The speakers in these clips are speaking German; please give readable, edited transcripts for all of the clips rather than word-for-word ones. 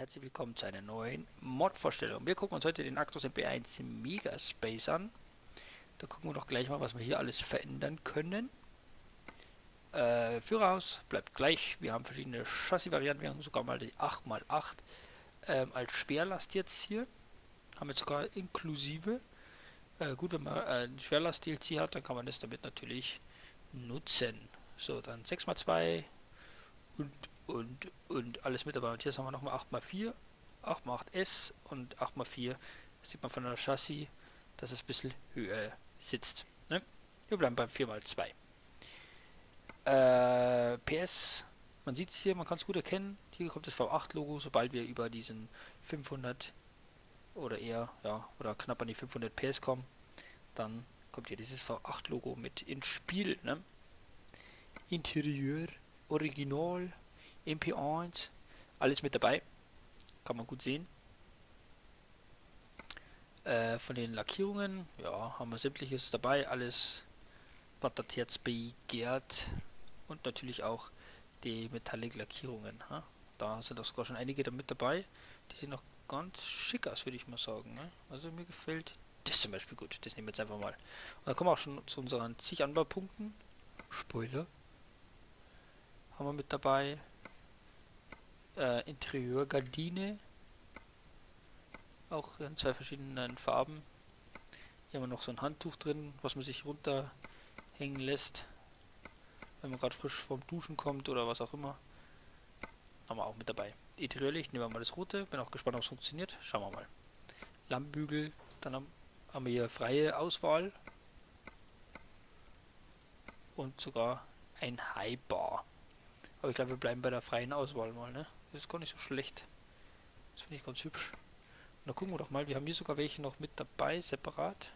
herzlich willkommen zu einer neuen Mod-Vorstellung. Wir gucken uns heute den Actros MP1 Megaspace an. Da gucken wir doch gleich mal, was wir hier alles verändern können. Führerhaus bleibt gleich. Wir haben verschiedene Chassis-Varianten. Wir haben sogar mal die 8x8 als Schwerlast jetzt hier. Haben wir sogar inklusive. Gut, wenn man ein Schwerlast-DLC hat, dann kann man das damit natürlich nutzen. So, dann 6x2 und alles mit dabei. Und hier haben wir nochmal 8x4, 8x8S und 8x4. Das sieht man von der Chassis, dass es ein bisschen höher sitzt. Ne? Wir bleiben beim 4x2. PS, man sieht es hier, man kann es gut erkennen. Hier kommt das V8-Logo, sobald wir über diesen 500 oder eher, ja, oder knapp an die 500 PS kommen, dann kommt hier dieses V8-Logo mit ins Spiel. Ne? Interieur, Original, MP1, alles mit dabei. Kann man gut sehen. Von den Lackierungen, ja, haben wir sämtliches dabei. Alles, was das Herz begehrt. Und natürlich auch die Metallic-Lackierungen. Ha? Da sind auch sogar schon einige da mit dabei. Die sehen noch ganz schick aus, würde ich mal sagen. Ne? Also mir gefällt das zum Beispiel gut. Das nehmen wir jetzt einfach mal. Und dann kommen wir auch schon zu unseren zig Anbaupunkten. Spoiler. Haben wir mit dabei. Interieurgardine. Auch in zwei verschiedenen Farben. Hier haben wir noch so ein Handtuch drin, was man sich runterhängen lässt, wenn man gerade frisch vom Duschen kommt oder was auch immer. Haben wir auch mit dabei. Interiörlicht, nehmen wir mal das rote. Bin auch gespannt, ob es funktioniert. Schauen wir mal. Lampenbügel, dann haben wir hier freie Auswahl. Und sogar ein Highbar. Aber ich glaube, wir bleiben bei der freien Auswahl mal, ne? Das ist gar nicht so schlecht. Das finde ich ganz hübsch. Und dann gucken wir doch mal, wir haben hier sogar welche noch mit dabei, separat.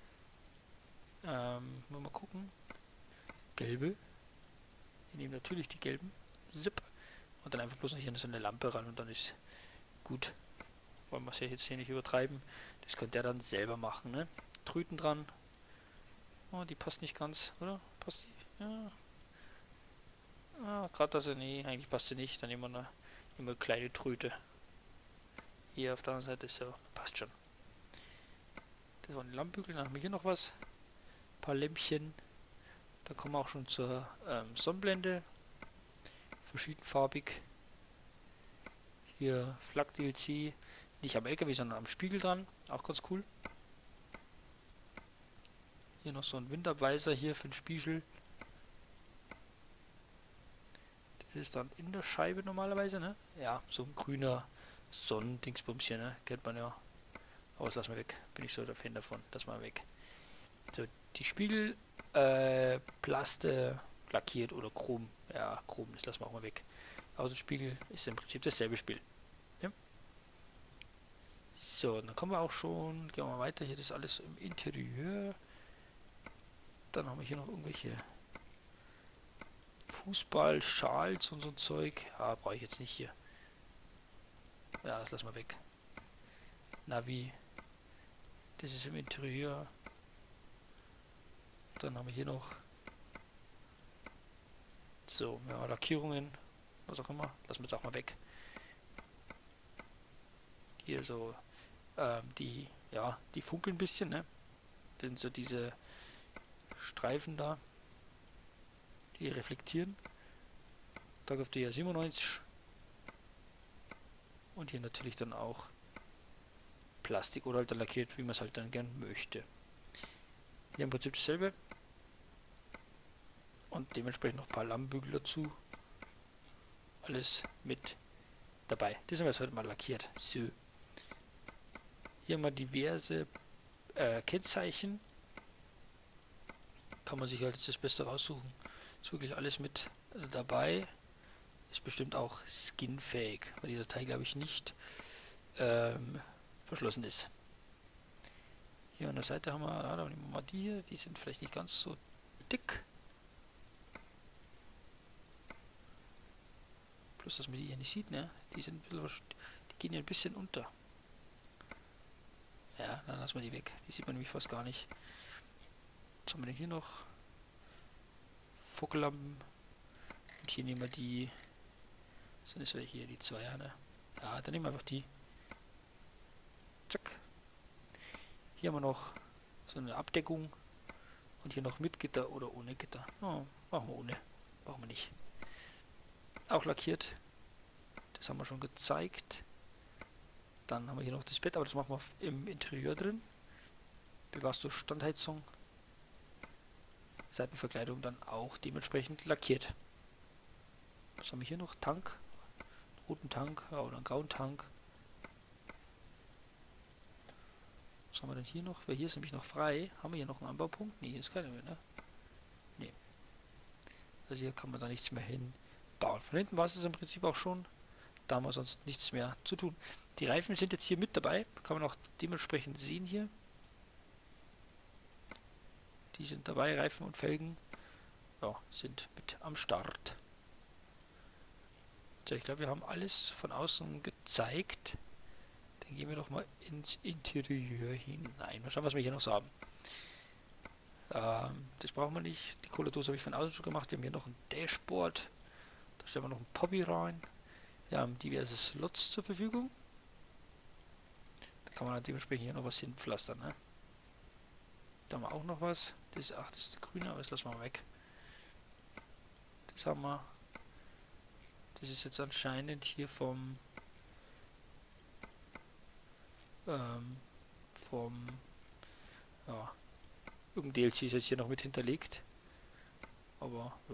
Mal gucken. Gelbe. Wir nehmen natürlich die gelben. Zip. Und dann einfach bloß noch hier so eine Lampe ran und dann ist gut. Wollen wir es ja jetzt hier nicht übertreiben. Das könnte er dann selber machen, ne? Trüten dran. Oh, die passt nicht ganz, oder? Passt die? Ja. Ah, gerade also, nee, eigentlich passt sie nicht. Dann nehmen wir eine kleine Tröte. Hier auf der anderen Seite, so, passt schon. Das waren die Lampenbügel, dann haben wir hier noch was. Ein paar Lämpchen. Dann kommen wir auch schon zur Sonnenblende. Verschiedenfarbig. Hier Flak DLC. Nicht am LKW, sondern am Spiegel dran. Auch ganz cool. Hier noch so ein Windabweiser hier für den Spiegel. Das ist dann in der Scheibe normalerweise, ne? Ja, so ein grüner Sonnendingsbums hier, ne? Kennt man ja. Aber das lassen wir weg. Bin ich so der Fan davon. Das mal weg. So, die Spiegel, Plaste, lackiert oder Chrom. Ja, Chrom, das lassen wir auch mal weg. Außenspiegel ist im Prinzip dasselbe Spiel. Ja? So, dann kommen wir auch schon. Gehen wir mal weiter. Hier das ist alles im Interieur. Dann haben wir hier noch irgendwelche Fußball, Schals und so ein Zeug. Ja, brauche ich jetzt nicht hier. Ja, das lassen wir weg. Navi. Das ist im Interieur. Dann haben wir hier noch so, ja, Lackierungen, was auch immer. Lassen wir jetzt auch mal weg. Hier so, die funkeln ein bisschen, ne? Das sind so diese Streifen da, die reflektieren. Da gibt es ja 97. Und hier natürlich dann auch Plastik oder halt lackiert, wie man es halt dann gern möchte. Hier im Prinzip dasselbe. Und dementsprechend noch ein paar Lampenbügel dazu. Alles mit dabei. Das haben wir jetzt heute mal lackiert. So. Hier haben wir diverse Kennzeichen. Kann man sich halt jetzt das Beste raussuchen. Ist wirklich alles mit dabei. Ist bestimmt auch skinfähig, weil die Datei glaube ich nicht verschlossen ist. Hier an der Seite haben wir, da nehmen wir mal die hier, die sind vielleicht nicht ganz so dick. Bloß, dass man die hier nicht sieht, ne? Die sind ein bisschen, die gehen hier ein bisschen unter. Ja, dann lassen wir die weg. Die sieht man nämlich fast gar nicht. Was haben wir denn hier noch? Fokellampen. Und hier nehmen wir die, sind es welche hier, die Zweier, ne? Ja, dann nehmen wir einfach die. Zack. Hier haben wir noch so eine Abdeckung. Und hier noch mit Gitter oder ohne Gitter. Oh, machen wir ohne. Brauchen wir nicht. Auch lackiert. Das haben wir schon gezeigt. Dann haben wir hier noch das Bett, aber das machen wir im Interieur drin. Bewahrst du Standheizung. Seitenverkleidung dann auch dementsprechend lackiert. Was haben wir hier noch? Tank. Einen roten Tank oder einen grauen Tank. Was haben wir denn hier noch? Weil hier ist nämlich noch frei. Haben wir hier noch einen Anbaupunkt? Nee, hier ist keiner mehr, ne? Nee. Also hier kann man da nichts mehr hinbauen. Von hinten war es im Prinzip auch schon. Da haben wir sonst nichts mehr zu tun. Die Reifen sind jetzt hier mit dabei. Kann man auch dementsprechend sehen hier. Die sind dabei, Reifen und Felgen. Ja, sind mit am Start. So, ich glaube, wir haben alles von außen gezeigt. Dann gehen wir doch mal ins Interieur hinein. Mal schauen, was wir hier noch so haben. Das brauchen wir nicht. Die Cola-Dose habe ich von außen schon gemacht. Wir haben hier noch ein Dashboard. Da stellen wir noch ein Poppy rein. Wir haben diverse Slots zur Verfügung. Da kann man dann dementsprechend hier noch was hinpflastern. Ne? Da haben wir auch noch was. Das ist der grüne, aber das lassen wir mal weg. Das haben wir. Das ist jetzt anscheinend hier vom ja, irgendein DLC ist jetzt hier noch mit hinterlegt. Aber ja.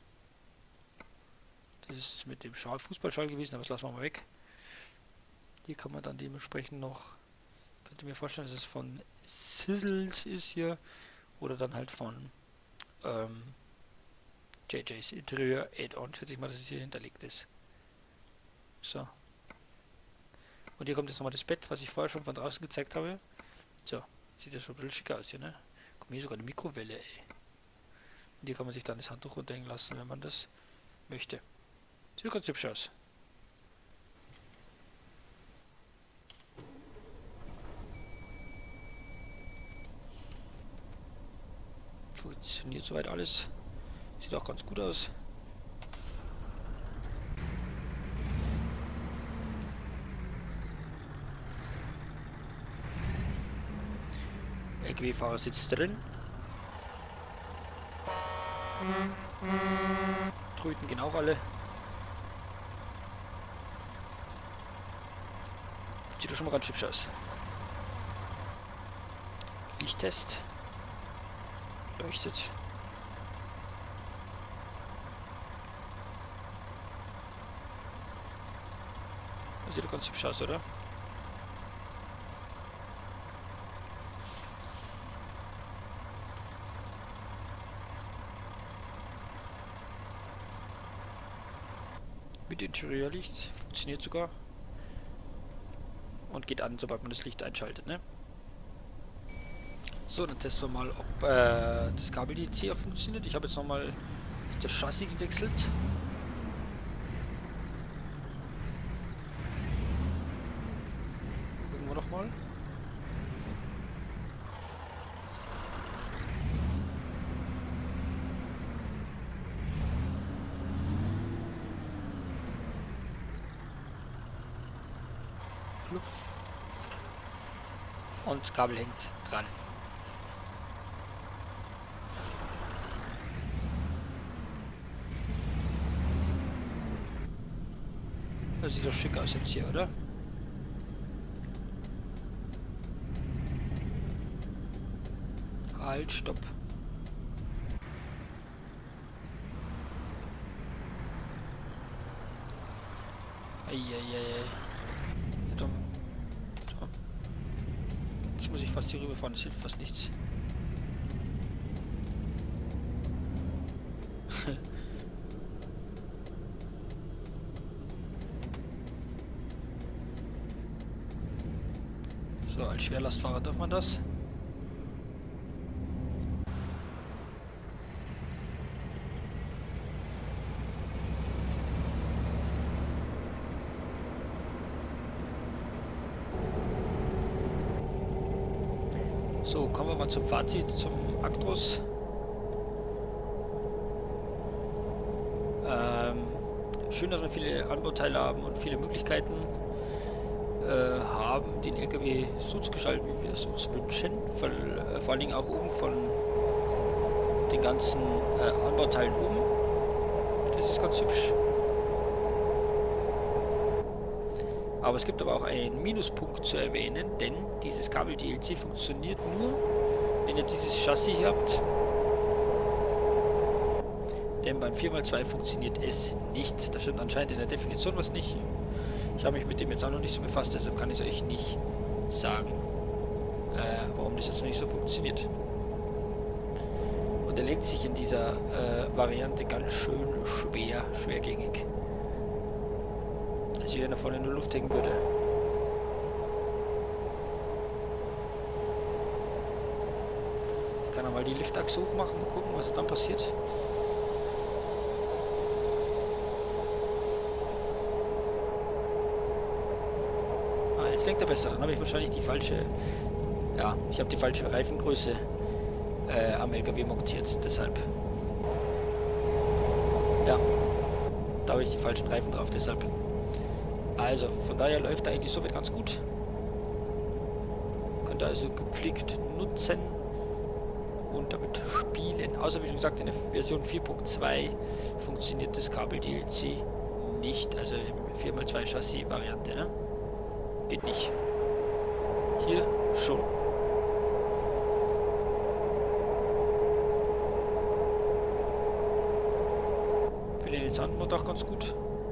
Das ist mit dem Schal, Fußballschal gewesen, aber das lassen wir mal weg. Hier kann man dann dementsprechend noch, könnt ihr mir vorstellen, dass es von Sizzles ist hier. Oder dann halt von JJ's Interieur Add-on. Schätze ich mal, dass es hier hinterlegt ist. So. Und hier kommt jetzt nochmal das Bett, was ich vorher schon von draußen gezeigt habe. So. Sieht ja schon ein bisschen schicker aus hier, ne? Kommt hier sogar eine Mikrowelle, ey. Und hier kann man sich dann das Handtuch runterhängen lassen, wenn man das möchte. Sieht ganz hübsch aus. Funktioniert soweit alles. Sieht auch ganz gut aus. LKW-Fahrer sitzt drin. Tröten gehen auch alle. Sieht doch schon mal ganz hübsch aus. Lichttest. Leuchtet. Das sieht doch ganz hübsch aus, oder? Mit Interieurlicht. Funktioniert sogar. Und geht an, sobald man das Licht einschaltet, ne? So, dann testen wir mal, ob das Kabel jetzt hier auch funktioniert. Ich habe jetzt nochmal das Chassis gewechselt. Gucken wir noch mal. Und das Kabel hängt dran. Das sieht doch schick aus jetzt hier, oder? Halt, stopp. Eieiei. Jetzt muss ich fast hier rüberfahren, das hilft fast nichts. So, als Schwerlastfahrer darf man das. So, kommen wir mal zum Fazit, zum Actros. Schön, dass wir viele Anbauteile haben und viele Möglichkeiten. haben, den LKW so zu gestalten, wie wir es uns wünschen. Vor allen Dingen auch oben von den ganzen Anbauteilen oben. Das ist ganz hübsch. Aber es gibt aber auch einen Minuspunkt zu erwähnen, denn dieses Kabel-DLC funktioniert nur, wenn ihr dieses Chassis hier habt. Denn beim 4x2 funktioniert es nicht. Da stimmt anscheinend in der Definition was nicht. Ich habe mich mit dem jetzt auch noch nicht so befasst, deshalb kann ich es euch nicht sagen, warum das jetzt noch nicht so funktioniert. Und er lenkt sich in dieser Variante ganz schön schwergängig. Als wenn er vorne in der Luft hängen würde. Ich kann er mal die Liftachse hochmachen und gucken, was dann passiert. Jetzt lenkt er besser, dann habe ich wahrscheinlich die falsche, ja, ich habe die falsche Reifengröße am LKW montiert, deshalb, ja, da habe ich die falschen Reifen drauf, deshalb, also von daher läuft er eigentlich soweit ganz gut, könnt ihr also gepflegt nutzen und damit spielen, außer wie schon gesagt in der Version 4.2 funktioniert das Kabel-DLC nicht, also im 4x2 Chassis-Variante, ne? Geht nicht. Hier schon. Für den Sandmod auch ganz gut.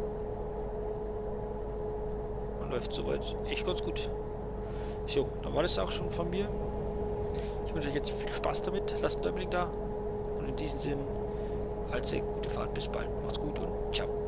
Und läuft soweit echt ganz gut. So, dann war das auch schon von mir. Ich wünsche euch jetzt viel Spaß damit. Lasst einen Däumling da. Und in diesem Sinn, also gute Fahrt, bis bald. Macht's gut und ciao.